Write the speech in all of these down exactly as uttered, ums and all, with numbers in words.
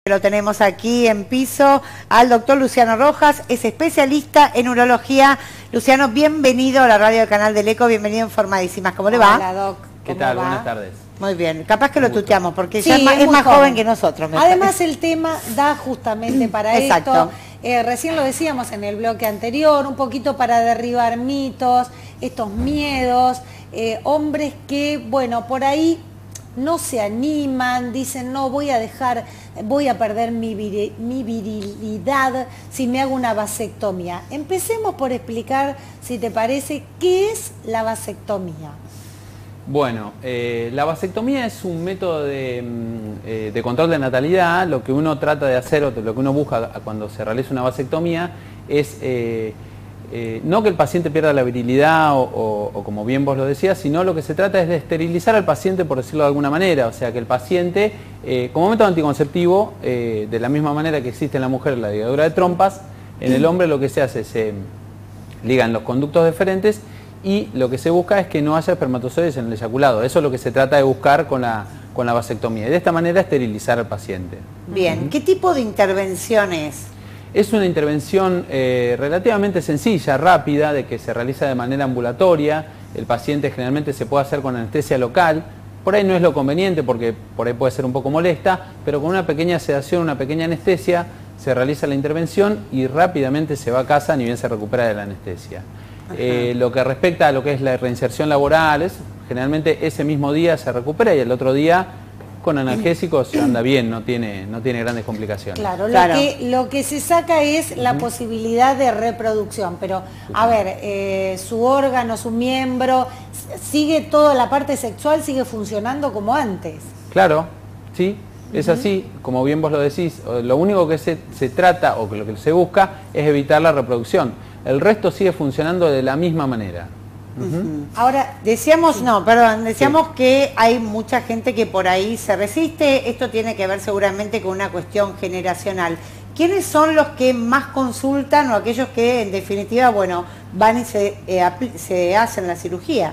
Lo tenemos aquí en piso al doctor Luciano Rojas, es especialista en urología. Luciano, bienvenido a la radio del canal del Eco, bienvenido en Informadísimas. ¿Cómo le va? Hola, Doc. ¿Qué tal? Va? Buenas tardes. Muy bien, capaz que lo tuteamos porque sí, ya es más, es es más joven. joven que nosotros. Además parece. El tema da justamente para Exacto. esto. Eh, recién lo decíamos en el bloque anterior, un poquito para derribar mitos, estos miedos, eh, hombres que, bueno, por ahí no se animan, dicen, no, voy a dejar, voy a perder mi, vir, mi virilidad si me hago una vasectomía. Empecemos por explicar, si te parece, ¿qué es la vasectomía? Bueno, eh, la vasectomía es un método de, eh, de control de natalidad. Lo que uno trata de hacer, o lo que uno busca cuando se realiza una vasectomía, es eh, eh, no que el paciente pierda la virilidad o, o, o como bien vos lo decías, sino lo que se trata es de esterilizar al paciente, por decirlo de alguna manera. O sea, que el paciente, eh, como método anticonceptivo, eh, de la misma manera que existe en la mujer la ligadura de trompas, en el hombre lo que se hace es se ligan los conductos deferentes y lo que se busca es que no haya espermatozoides en el eyaculado. Eso es lo que se trata de buscar con la, con la vasectomía. Y de esta manera esterilizar al paciente. Bien, uh-huh. ¿Qué tipo de intervención es? Es una intervención eh, relativamente sencilla, rápida, de que se realiza de manera ambulatoria. El paciente generalmente se puede hacer con anestesia local. Por ahí no es lo conveniente porque por ahí puede ser un poco molesta, pero con una pequeña sedación, una pequeña anestesia, se realiza la intervención y rápidamente se va a casa ni bien se recupera de la anestesia. Eh, lo que respecta a lo que es la reinserción laboral, es, generalmente ese mismo día se recupera y el otro día con analgésicos anda bien, no tiene, no tiene grandes complicaciones. Claro, claro. Lo, que, lo que se saca es la uh-huh. posibilidad de reproducción, pero a ver, eh, su órgano, su miembro, sigue toda la parte sexual, sigue funcionando como antes. Claro, sí, es uh-huh. así, como bien vos lo decís, lo único que se, se trata o que lo que se busca es evitar la reproducción. El resto sigue funcionando de la misma manera. Uh-huh. Ahora, decíamos, sí. no, perdón, decíamos sí. que hay mucha gente que por ahí se resiste. Esto tiene que ver seguramente con una cuestión generacional. ¿Quiénes son los que más consultan o aquellos que en definitiva, bueno, van y se, eh, se hacen la cirugía?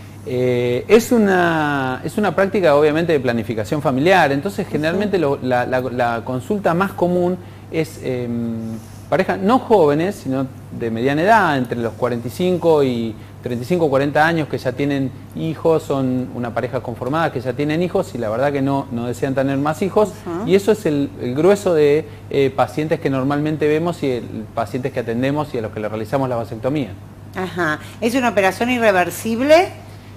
Eh, es, una, es una práctica obviamente de planificación familiar. Entonces generalmente uh-huh. lo, la, la, la consulta más común es... Eh, parejas no jóvenes, sino de mediana edad, entre los cuarenta y cinco y treinta y cinco, cuarenta años, que ya tienen hijos, son una pareja conformada, que ya tienen hijos y la verdad que no, no desean tener más hijos. Uh-huh. Y eso es el, el grueso de eh, pacientes que normalmente vemos y el, pacientes que atendemos y a los que le realizamos la vasectomía. Ajá. ¿Es una operación irreversible?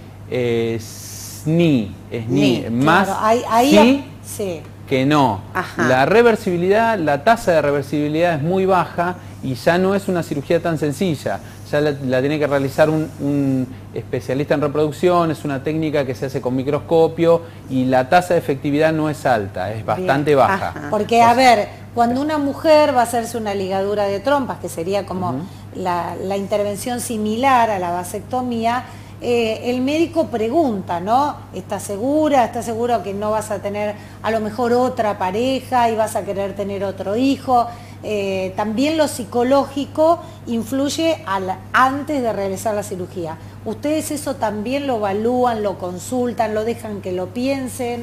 Es ni, es ni. ni Más claro, ahí, ahí sí, sí. que no. Ajá. La reversibilidad, la tasa de reversibilidad es muy baja y ya no es una cirugía tan sencilla. Ya la, la tiene que realizar un, un especialista en reproducción, es una técnica que se hace con microscopio y la tasa de efectividad no es alta, es bastante Bien. baja. Ajá. Porque, a ver, cuando una mujer va a hacerse una ligadura de trompas, que sería como uh-huh. la, la intervención similar a la vasectomía, Eh, el médico pregunta, ¿no? ¿Estás segura? ¿Estás seguro que no vas a tener a lo mejor otra pareja y vas a querer tener otro hijo? Eh, también lo psicológico influye al, antes de realizar la cirugía. ¿Ustedes eso también lo evalúan, lo consultan, lo dejan que lo piensen?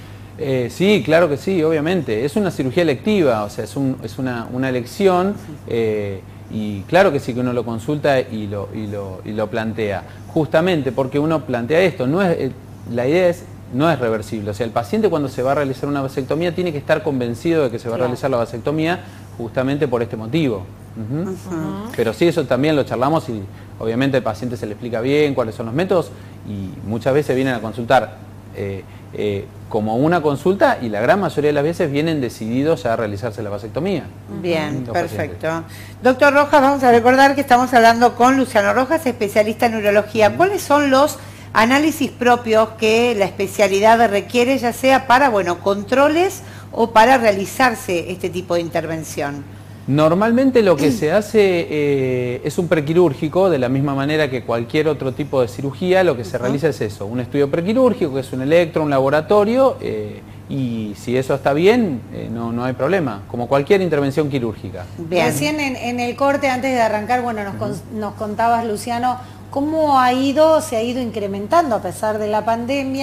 Eh, sí, claro que sí, obviamente. Es una cirugía electiva, o sea, es, un, es una, una elección eh, y claro que sí que uno lo consulta y lo, y lo, y lo plantea. Justamente porque uno plantea esto, no es, la idea es, no es reversible. O sea, el paciente cuando se va a realizar una vasectomía tiene que estar convencido de que se va a realizar la vasectomía justamente por este motivo. Uh-huh. Uh-huh. Pero sí, eso también lo charlamos y obviamente al paciente se le explica bien cuáles son los métodos y muchas veces vienen a consultar eh, eh, como una consulta y la gran mayoría de las veces vienen decididos a realizarse la vasectomía. Bien, perfecto. Pacientes. Doctor Rojas, vamos a recordar que estamos hablando con Luciano Rojas, especialista en urología. ¿Cuáles son los análisis propios que la especialidad requiere, ya sea para, bueno, controles o para realizarse este tipo de intervención? Normalmente lo que se hace eh, es un prequirúrgico, de la misma manera que cualquier otro tipo de cirugía, lo que se uh-huh. realiza es eso, un estudio prequirúrgico, que es un electro, un laboratorio, eh, y si eso está bien, eh, no, no hay problema, como cualquier intervención quirúrgica. Bien. Recién en, en el corte, antes de arrancar, bueno, nos, uh-huh. con, nos contabas, Luciano, cómo ha ido, se ha ido incrementando a pesar de la pandemia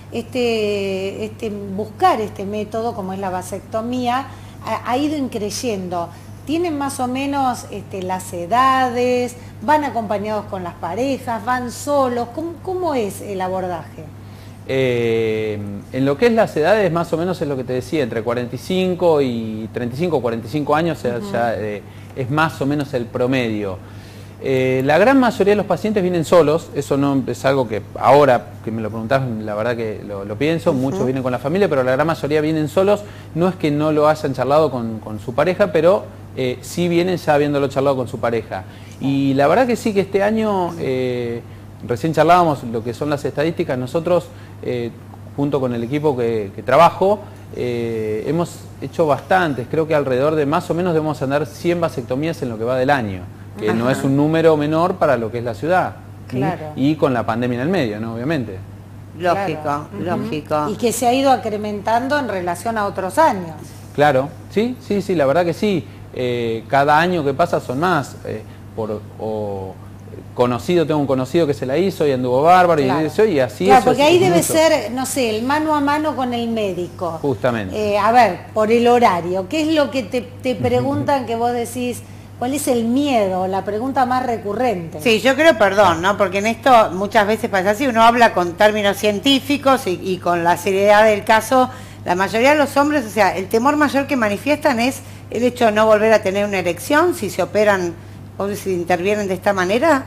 este, este, buscar este método, como es la vasectomía, ha, ha ido increyendo. ¿Tienen más o menos este, las edades? ¿Van acompañados con las parejas? ¿Van solos? ¿Cómo, cómo es el abordaje? Eh, en lo que es las edades, más o menos es lo que te decía, entre cuarenta y cinco y treinta y cinco o cuarenta y cinco años, uh-huh. ya, ya, eh, es más o menos el promedio. Eh, la gran mayoría de los pacientes vienen solos, eso no es algo que ahora que me lo preguntás, la verdad que lo, lo pienso, uh-huh. muchos vienen con la familia, pero la gran mayoría vienen solos. No es que no lo hayan charlado con, con su pareja, pero eh, sí vienen ya habiéndolo charlado con su pareja. Y la verdad que sí que este año, eh, recién charlábamos lo que son las estadísticas, nosotros eh, junto con el equipo que, que trabajo, eh, hemos hecho bastantes, creo que alrededor de más o menos debemos andar cien vasectomías en lo que va del año, que Ajá. no es un número menor para lo que es la ciudad. Claro. Y con la pandemia en el medio, ¿no? Obviamente. Lógico, claro. lógico. Y que se ha ido incrementando en relación a otros años. Claro, sí, sí, sí, la verdad que sí. Eh, cada año que pasa son más. Eh, por, o, conocido, tengo un conocido que se la hizo y anduvo bárbaro, claro. y, eso, y así claro, eso porque es, ahí es debe mucho. ser, no sé, el mano a mano con el médico. Justamente. Eh, a ver, por el horario, ¿qué es lo que te, te preguntan que vos decís? ¿Cuál es el miedo? La pregunta más recurrente. Sí, yo creo, perdón, ¿no? Porque en esto muchas veces pasa así, uno habla con términos científicos y, y con la seriedad del caso. La mayoría de los hombres, o sea, el temor mayor que manifiestan es el hecho de no volver a tener una erección si se operan o si intervienen de esta manera.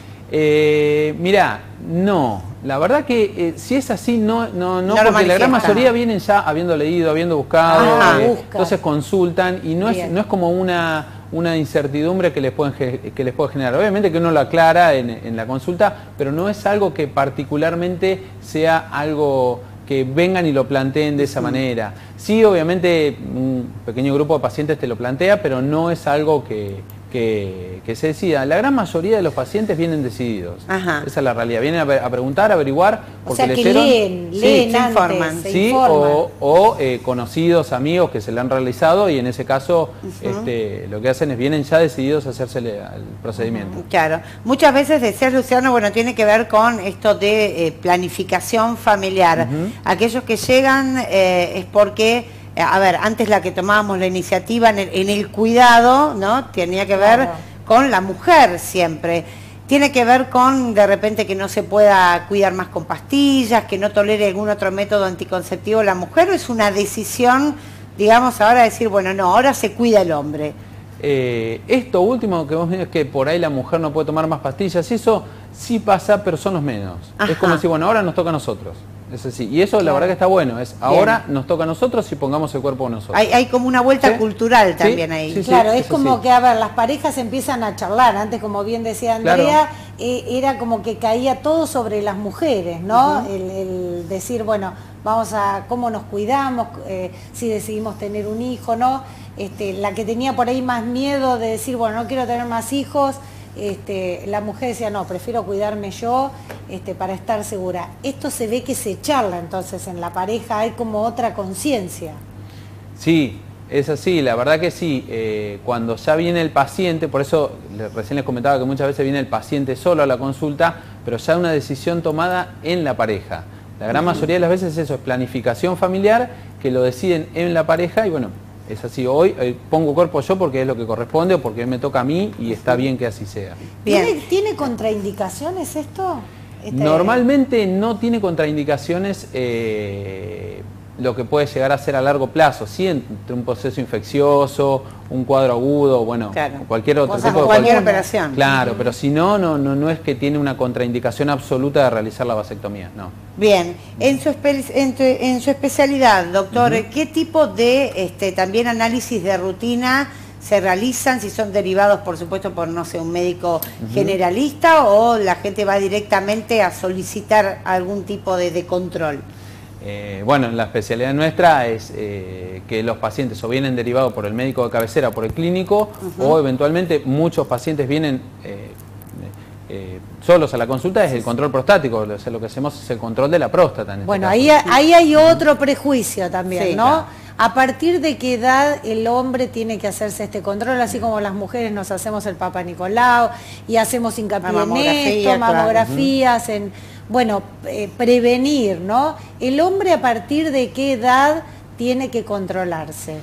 Eh, mirá, no, la verdad que eh, si es así, no, no, no, no porque la gran mayoría vienen ya habiendo leído, habiendo buscado, ah, eh, busca. entonces consultan y no es, no es como una, una incertidumbre que les, pueden, que les puede generar. Obviamente que uno lo aclara en, en la consulta, pero no es algo que particularmente sea algo que vengan y lo planteen de esa manera. Sí, obviamente un pequeño grupo de pacientes te lo plantea, pero no es algo que, que, que se decida. La gran mayoría de los pacientes vienen decididos. Ajá. Esa es la realidad. Vienen a, a preguntar, a averiguar, porque o sea, que leyeron, leen, sí, leen se antes, informan. se sí, informan. o, o eh, conocidos, amigos que se le han realizado y en ese caso Uh-huh. este, lo que hacen es vienen ya decididos a hacerse el procedimiento. Claro, muchas veces decías, Luciano, bueno, tiene que ver con esto de eh, planificación familiar. Uh-huh. Aquellos que llegan eh, es porque, eh, a ver, antes la que tomábamos la iniciativa en el, en el cuidado, ¿no? Tenía que ver Claro. con la mujer siempre. Tiene que ver con, de repente, que no se pueda cuidar más con pastillas, que no tolere algún otro método anticonceptivo la mujer, ¿o es una decisión, digamos, ahora decir, bueno, no, ahora se cuida el hombre? Eh, esto último que vos me dices, que por ahí la mujer no puede tomar más pastillas, eso sí pasa, pero son los menos. Ajá. Es como decir, bueno, ahora nos toca a nosotros. Es así. Y eso Claro. la verdad que está bueno, es ahora Bien. nos toca a nosotros y pongamos el cuerpo a nosotros. Hay, hay como una vuelta ¿Sí? cultural también ¿Sí? ahí. Sí, sí, Claro, es eso como sí. que, a ver, las parejas empiezan a charlar. Antes, como bien decía Andrea, Claro. eh, era como que caía todo sobre las mujeres, ¿no? Uh-huh. el, el decir, bueno, vamos a cómo nos cuidamos, eh, si decidimos tener un hijo, ¿no? Este, la que tenía por ahí más miedo de decir, bueno, no quiero tener más hijos, este, la mujer decía, no, prefiero cuidarme yo este, para estar segura. Esto se ve que se charla, entonces en la pareja hay como otra conciencia. Sí, es así, la verdad que sí. Eh, cuando ya viene el paciente, por eso le, recién les comentaba que muchas veces viene el paciente solo a la consulta, pero ya una decisión tomada en la pareja. La gran mayoría de las veces eso es planificación familiar, que lo deciden en la pareja y bueno, es así. Hoy eh, pongo cuerpo yo porque es lo que corresponde o porque me toca a mí y está bien que así sea. Bien. ¿Tiene, ¿Tiene contraindicaciones esto? Este... Normalmente no tiene contraindicaciones eh, lo que puede llegar a ser a largo plazo, sí, entre un proceso infeccioso, un cuadro agudo, bueno, Claro. cualquier otro Cosas tipo de cualquier cualquier- operación. Claro, pero si no, no, no, no es que tiene una contraindicación absoluta de realizar la vasectomía, no. Bien, en su, espe- en tu- en su especialidad, doctor, Ujú. ¿qué tipo de este, también análisis de rutina se realizan? Si son derivados, por supuesto, por, no sé, un médico generalista o la gente va directamente a solicitar algún tipo de, de control. Eh, bueno, la especialidad nuestra es eh, que los pacientes o vienen derivados por el médico de cabecera, por el clínico, Ujú. o eventualmente muchos pacientes vienen eh, eh, solos a la consulta, es el control prostático, o sea, lo que hacemos es el control de la próstata. En este Bueno, caso. ahí, ahí hay otro prejuicio también, Sí, ¿no? claro. ¿A partir de qué edad el hombre tiene que hacerse este control? Así como las mujeres nos hacemos el Papa Nicolau y hacemos hincapié La en mamografía, esto, claro. mamografías, en bueno, eh, prevenir, ¿no? ¿El hombre a partir de qué edad tiene que controlarse?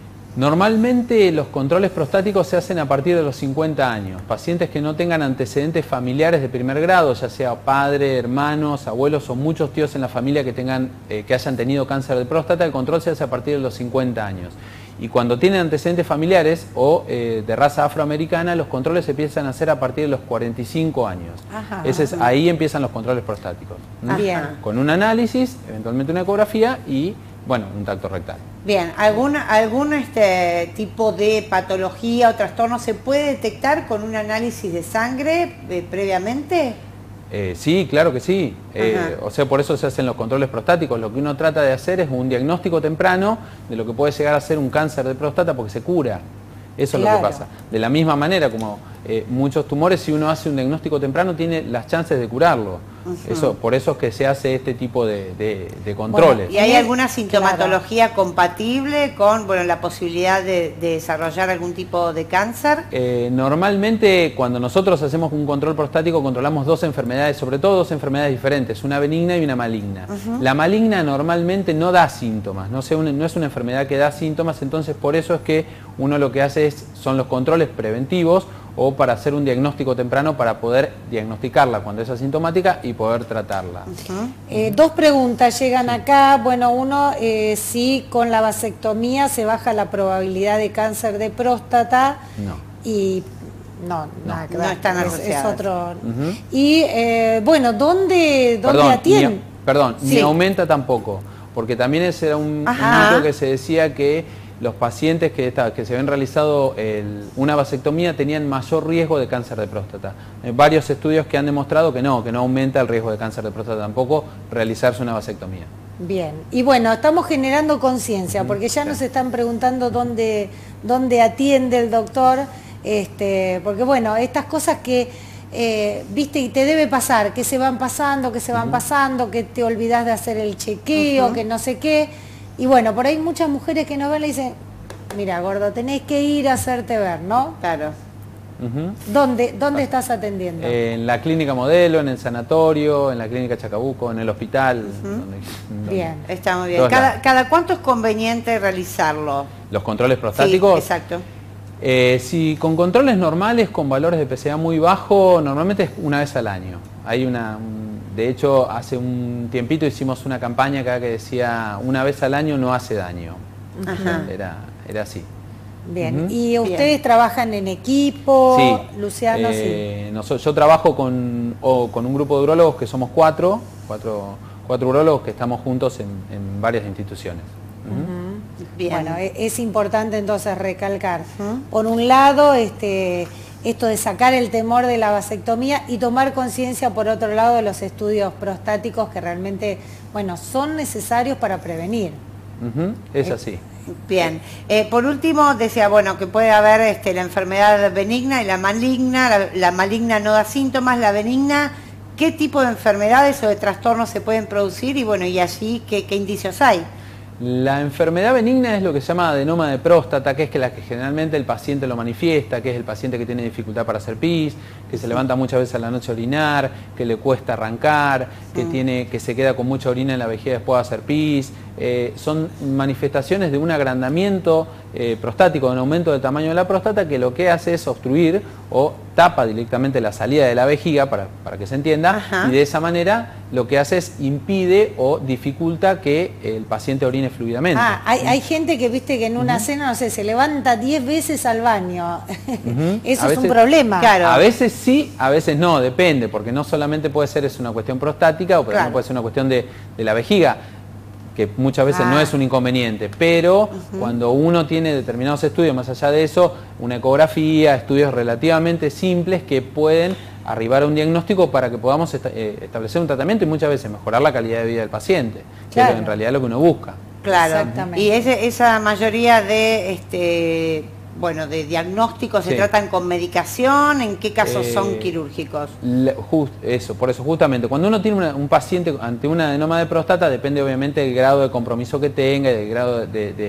Normalmente los controles prostáticos se hacen a partir de los cincuenta años. Pacientes que no tengan antecedentes familiares de primer grado, ya sea padre, hermanos, abuelos o muchos tíos en la familia que, tengan, eh, que hayan tenido cáncer de próstata, el control se hace a partir de los cincuenta años. Y cuando tienen antecedentes familiares o eh, de raza afroamericana, los controles se empiezan a hacer a partir de los cuarenta y cinco años. Ajá. Ese es, ahí empiezan los controles prostáticos. Bien. Con un análisis, eventualmente una ecografía y, bueno, un tacto rectal. Bien, ¿algún, algún este tipo de patología o trastorno se puede detectar con un análisis de sangre eh, previamente? Eh, sí, claro que sí. Eh, o sea, por eso se hacen los controles prostáticos. Lo que uno trata de hacer es un diagnóstico temprano de lo que puede llegar a ser un cáncer de próstata porque se cura. Eso claro. Es lo que pasa. De la misma manera como eh, muchos tumores, si uno hace un diagnóstico temprano, tiene las chances de curarlo. Uh-huh. Eso, por eso es que se hace este tipo de, de, de controles. Bueno, ¿y hay alguna sintomatología claro. compatible con bueno, la posibilidad de, de desarrollar algún tipo de cáncer? Eh, normalmente cuando nosotros hacemos un control prostático controlamos dos enfermedades, sobre todo dos enfermedades diferentes, una benigna y una maligna. Uh-huh. La maligna normalmente no da síntomas, no, sé, no es una enfermedad que da síntomas, entonces por eso es que uno lo que hace es, son los controles preventivos o para hacer un diagnóstico temprano para poder diagnosticarla cuando es asintomática y poder tratarla. Uh-huh. eh, dos preguntas llegan sí. acá. Bueno, uno, eh, si con la vasectomía se baja la probabilidad de cáncer de próstata. No. Y no, no, nada que no ver, están es, asociadas. Es otro. Uh-huh. Y eh, bueno, ¿dónde, dónde perdón, atienden? Ni, perdón, sí. ni aumenta tampoco, porque también ese era un, un mito que se decía que los pacientes que, está, que se habían realizado el, una vasectomía tenían mayor riesgo de cáncer de próstata. Hay varios estudios que han demostrado que no, que no aumenta el riesgo de cáncer de próstata tampoco realizarse una vasectomía. Bien, y bueno, estamos generando conciencia, porque ya nos están preguntando dónde, dónde atiende el doctor, este, porque bueno, estas cosas que, eh, viste, y te debe pasar, que se van pasando, que se van uh-huh. pasando, que te olvidas de hacer el chequeo, uh-huh. que no sé qué. Y bueno, por ahí muchas mujeres que nos ven le dicen, mira, gordo, tenés que ir a hacerte ver, ¿no? Claro. Uh-huh. ¿Dónde, dónde estás atendiendo? Eh, en la clínica Modelo, en el sanatorio, en la clínica Chacabuco, en el hospital. Uh-huh. donde, donde, bien, está muy bien. Cada, ¿Cada cuánto es conveniente realizarlo? ¿Los controles prostáticos? Sí, exacto. Eh, si con controles normales, con valores de P S A muy bajos, normalmente es una vez al año. Hay una... Un, De hecho, hace un tiempito hicimos una campaña acá que decía una vez al año no hace daño. Ajá. Era, era así. Bien, uh-huh. ¿y ustedes Bien. trabajan en equipo? Sí. Luciano, eh, sí. Nosotros, yo trabajo con, o, con un grupo de urólogos que somos cuatro, cuatro, cuatro urólogos que estamos juntos en, en varias instituciones. Uh-huh. Uh-huh. Bien. Bueno, es, es importante entonces recalcar. Uh-huh. Por un lado, este... esto de sacar el temor de la vasectomía y tomar conciencia, por otro lado, de los estudios prostáticos que realmente, bueno, son necesarios para prevenir. Uh-huh. Es así. Bien. Eh, por último, decía, bueno, que puede haber este, la enfermedad benigna y la maligna. La, la maligna no da síntomas, la benigna, ¿qué tipo de enfermedades o de trastornos se pueden producir? Y bueno, y allí, ¿qué, qué indicios hay? La enfermedad benigna es lo que se llama adenoma de próstata, que es que la que generalmente el paciente lo manifiesta, que es el paciente que tiene dificultad para hacer pis, que se levanta muchas veces a la noche a orinar, que le cuesta arrancar, que, mm. tiene, que se queda con mucha orina en la vejiga después de hacer pis. Eh, son manifestaciones de un agrandamiento eh, prostático, de un aumento del tamaño de la próstata, que lo que hace es obstruir o tapa directamente la salida de la vejiga, para, para que se entienda. Ajá. Y de esa manera lo que hace es impide o dificulta que el paciente orine fluidamente. Ah, hay, hay gente que viste que en una uh-huh. cena, no sé, se levanta diez veces al baño. Uh-huh. Eso a es veces, un problema. Claro. A veces sí, a veces no, depende, porque no solamente puede ser es una cuestión prostática, o claro. puede ser una cuestión de, de la vejiga, que muchas veces ah. no es un inconveniente, pero uh-huh. cuando uno tiene determinados estudios, más allá de eso, una ecografía, estudios relativamente simples que pueden arribar a un diagnóstico para que podamos est eh, establecer un tratamiento y muchas veces mejorar la calidad de vida del paciente, claro. que es en realidad lo que uno busca. Claro, exactamente. Y ese, esa mayoría de este bueno, de diagnósticos, ¿se sí. tratan con medicación? ¿En qué casos eh, son quirúrgicos? La, just, eso, por eso, justamente, cuando uno tiene una, un paciente ante una adenoma de próstata, depende obviamente del grado de compromiso que tenga, del grado de, de,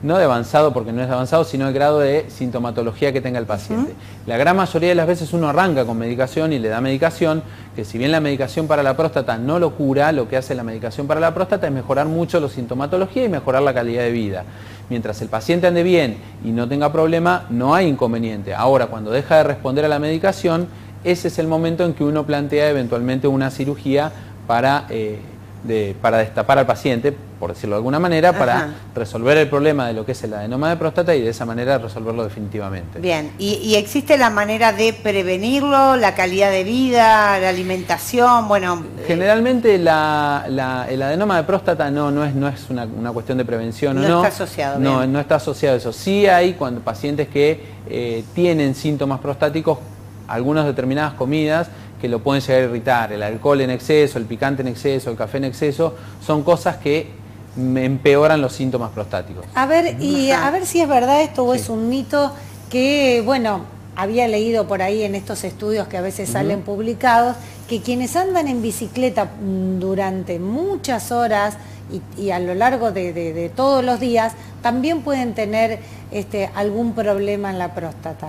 no de avanzado porque no es avanzado, sino el grado de sintomatología que tenga el paciente. Uh-huh. La gran mayoría de las veces uno arranca con medicación y le da medicación, que si bien la medicación para la próstata no lo cura, lo que hace la medicación para la próstata es mejorar mucho la sintomatología y mejorar la calidad de vida. Mientras el paciente ande bien y no tenga problema, no hay inconveniente. Ahora, cuando deja de responder a la medicación, ese es el momento en que uno plantea eventualmente una cirugía para, eh, de, para destapar al paciente, por decirlo de alguna manera, Ajá. para resolver el problema de lo que es el adenoma de próstata y de esa manera resolverlo definitivamente. Bien, ¿y, y existe la manera de prevenirlo, la calidad de vida, la alimentación? Bueno, generalmente la, la, el adenoma de próstata no, no es, no es una, una cuestión de prevención. No, no está asociado. No, bien. no está asociado a eso. Sí hay cuando pacientes que eh, tienen síntomas prostáticos, algunas determinadas comidas que lo pueden llegar a irritar, el alcohol en exceso, el picante en exceso, el café en exceso, son cosas que empeoran los síntomas prostáticos. A ver, y a ver si es verdad esto o sí. es un mito que, bueno, había leído por ahí en estos estudios que a veces salen uh-huh. publicados, que quienes andan en bicicleta durante muchas horas y, y a lo largo de, de, de todos los días, también pueden tener este, algún problema en la próstata.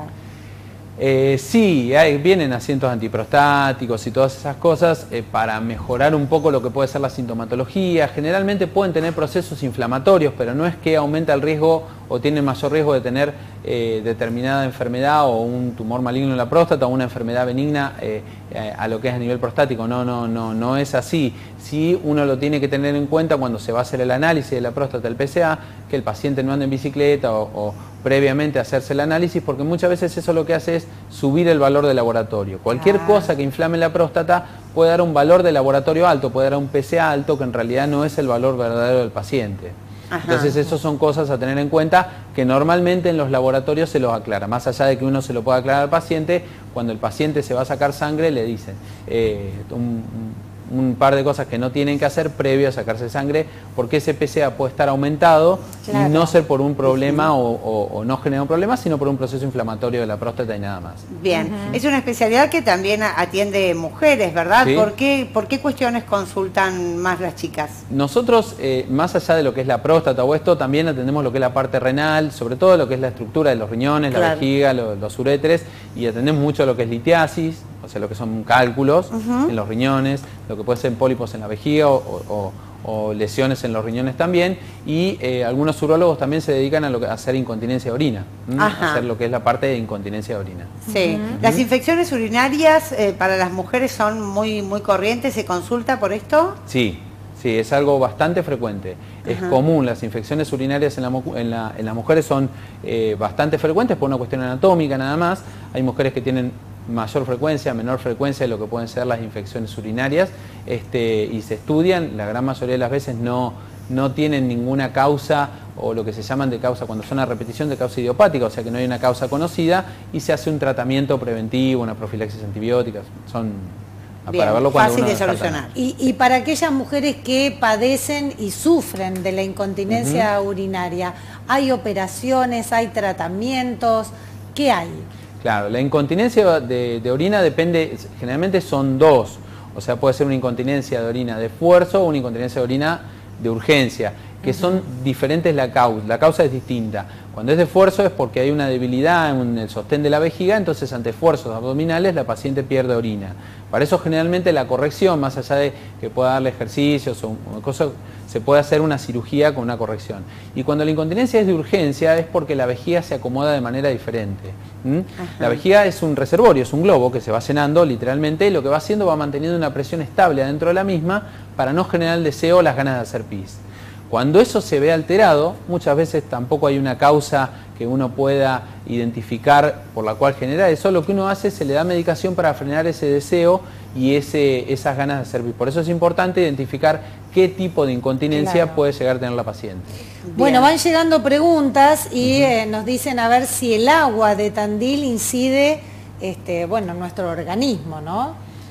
Eh, sí, hay, vienen asientos antiprostáticos y todas esas cosas eh, para mejorar un poco lo que puede ser la sintomatología. Generalmente pueden tener procesos inflamatorios, pero no es que aumenta el riesgo o tienen mayor riesgo de tener eh, determinada enfermedad o un tumor maligno en la próstata o una enfermedad benigna eh, a lo que es a nivel prostático. No, no, no, no es así. Sí, uno lo tiene que tener en cuenta cuando se va a hacer el análisis de la próstata, el P S A, que el paciente no ande en bicicleta o, o previamente hacerse el análisis, porque muchas veces eso lo que hace es subir el valor de laboratorio. Cualquier ah. cosa que inflame la próstata puede dar un valor de laboratorio alto, puede dar un P S A alto, que en realidad no es el valor verdadero del paciente. Ajá. Entonces eso son cosas a tener en cuenta que normalmente en los laboratorios se los aclara. Más allá de que uno se lo pueda aclarar al paciente, cuando el paciente se va a sacar sangre le dicen eh, un, un par de cosas que no tienen que hacer previo a sacarse sangre, porque ese P S A puede estar aumentado claro. y no ser por un problema uh-huh. o, o, o no generar un problema, sino por un proceso inflamatorio de la próstata y nada más. Bien, uh-huh. es una especialidad que también atiende mujeres, ¿verdad? ¿Sí? ¿Por qué, por qué cuestiones consultan más las chicas? Nosotros, eh, más allá de lo que es la próstata o esto, también atendemos lo que es la parte renal, sobre todo lo que es la estructura de los riñones, claro. la vejiga, lo, los uréteres, y atendemos mucho lo que es litiasis, o sea, lo que son cálculos uh-huh. en los riñones, lo que puede ser pólipos en la vejiga o, o, o lesiones en los riñones también, y eh, algunos urólogos también se dedican a, lo que, a hacer incontinencia de orina, a hacer lo que es la parte de incontinencia de orina. Sí, uh-huh. Las infecciones urinarias eh, para las mujeres son muy, muy corrientes, ¿se consulta por esto? Sí. Sí, es algo bastante frecuente. Ajá. Es común, las infecciones urinarias en, la, en, la, en las mujeres son eh, bastante frecuentes por una cuestión anatómica nada más. Hay mujeres que tienen mayor frecuencia, menor frecuencia de lo que pueden ser las infecciones urinarias este, y se estudian, la gran mayoría de las veces no, no tienen ninguna causa o lo que se llaman de causa, cuando son a repetición, de causa idiopática, o sea que no hay una causa conocida y se hace un tratamiento preventivo, una profilaxis antibiótica, son... Bien, para verlo fácil de solucionar. Y, y para aquellas mujeres que padecen y sufren de la incontinencia uh-huh. urinaria, ¿hay operaciones, hay tratamientos? ¿Qué hay? Claro, la incontinencia de, de orina depende, generalmente son dos, o sea, puede ser una incontinencia de orina de esfuerzo o una incontinencia de orina de urgencia, que uh-huh. son diferentes la causa, la causa es distinta. Cuando es de esfuerzo es porque hay una debilidad en el sostén de la vejiga, entonces ante esfuerzos abdominales la paciente pierde orina. Para eso generalmente la corrección, más allá de que pueda darle ejercicios o, o cosas, se puede hacer una cirugía con una corrección. Y cuando la incontinencia es de urgencia es porque la vejiga se acomoda de manera diferente. ¿Mm? La vejiga es un reservorio, es un globo que se va llenando literalmente y lo que va haciendo va manteniendo una presión estable adentro de la misma para no generar el deseo o las ganas de hacer pis. Cuando eso se ve alterado, muchas veces tampoco hay una causa que uno pueda identificar por la cual genera eso. Lo que uno hace es se le da medicación para frenar ese deseo y ese, esas ganas de hacer pis. Por eso es importante identificar qué tipo de incontinencia claro. puede llegar a tener la paciente. Bien. Bueno, van llegando preguntas y uh-huh. eh, nos dicen a ver si el agua de Tandil incide este, bueno, en nuestro organismo, ¿no?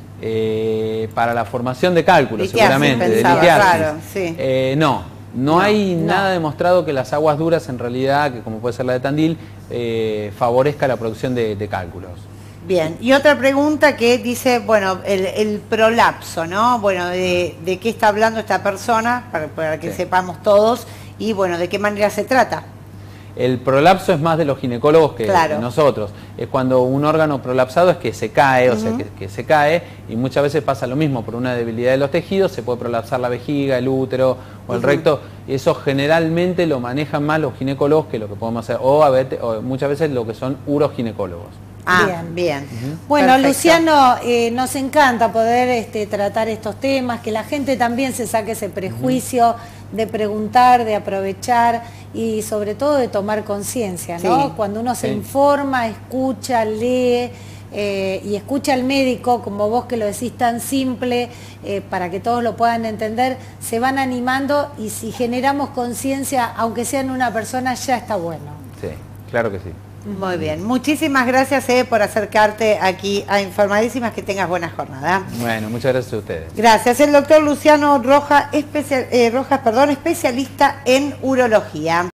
Eh, para la formación de cálculos, litiasis, seguramente. Pensaba, de litiasis. Claro, sí. eh, no. No, no hay no. nada demostrado que las aguas duras en realidad, que como puede ser la de Tandil, eh, favorezca la producción de, de cálculos. Bien, y otra pregunta que dice, bueno, el, el prolapso, ¿no? Bueno, de, de qué está hablando esta persona, para, para que sí. sepamos todos, y bueno, de qué manera se trata. El prolapso es más de los ginecólogos que claro. de nosotros. Es cuando un órgano prolapsado es que se cae, uh-huh. o sea, que, que se cae, y muchas veces pasa lo mismo, por una debilidad de los tejidos, se puede prolapsar la vejiga, el útero o el uh-huh. recto, y eso generalmente lo manejan más los ginecólogos que lo que podemos hacer, o, a ver, o muchas veces lo que son uroginecólogos. Ah, bien, bien. Uh-huh. Bueno, perfecto. Luciano, eh, nos encanta poder este, tratar estos temas, que la gente también se saque ese prejuicio uh-huh. de preguntar, de aprovechar y sobre todo de tomar conciencia, ¿no? Sí. Cuando uno se sí. informa, escucha, lee eh, y escucha al médico, como vos que lo decís tan simple, eh, para que todos lo puedan entender, se van animando y si generamos conciencia, aunque sea en una persona, ya está bueno. Sí, claro que sí. Muy bien, muchísimas gracias eh, por acercarte aquí a Informadísimas, que tengas buena jornada. Bueno, muchas gracias a ustedes. Gracias, el doctor Luciano Rojas, especial, eh, Rojas, perdón, especialista en urología.